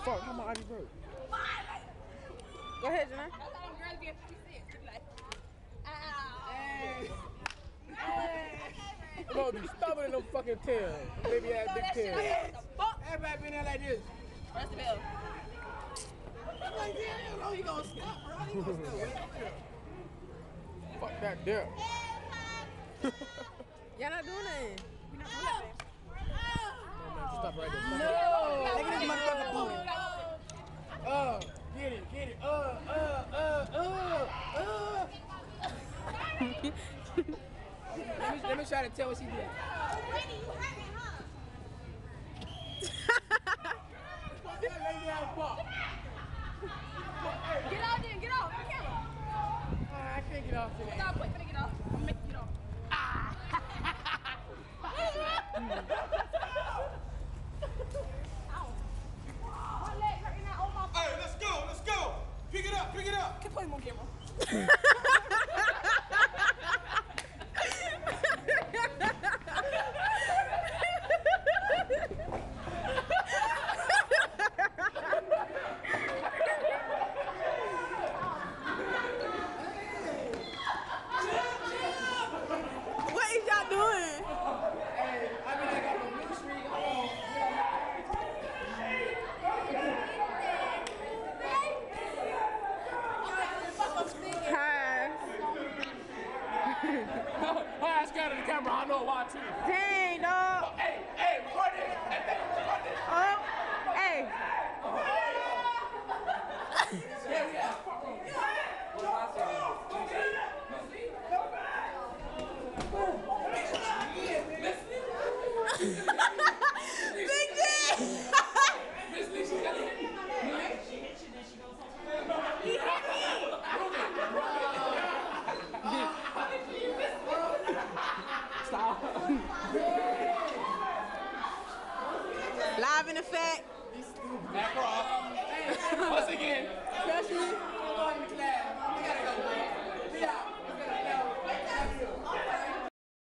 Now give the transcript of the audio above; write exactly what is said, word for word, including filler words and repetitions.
fuck, how my I D broke? Go ahead, Janai. Bro, be stubborn in them fucking tails. Baby ass big tails. Everybody been there like this. Press the bell. I'm like, damn, no, he gonna stop, bro. He gonna stop. Fuck that dip. Y'all not doing nothing. You're not doing nothing. No, man, just stop right there. Stop no. Right. Look at this motherfucker booty. Uh, get it, get it. Uh, uh, uh, uh, uh. let, me, let me try to tell what she did. Brandi, you hurt me, huh? Get off then, get off. The camera. Uh, I can't get off today. No, quick, finna get off. I'm gonna make you get off. Ah. Hey, let's go, let's go. Pick it up, pick it up. Can put him on camera. What is y'all doing? Hey, I mean, I got the blue street. Hi. Hi, I scattered the camera. I know why too. Dang, dog. Hey, hey, record this. Oh, hey. Yeah, yeah. Big D! He hit me! Stop. Live in effect. Back off. Once again.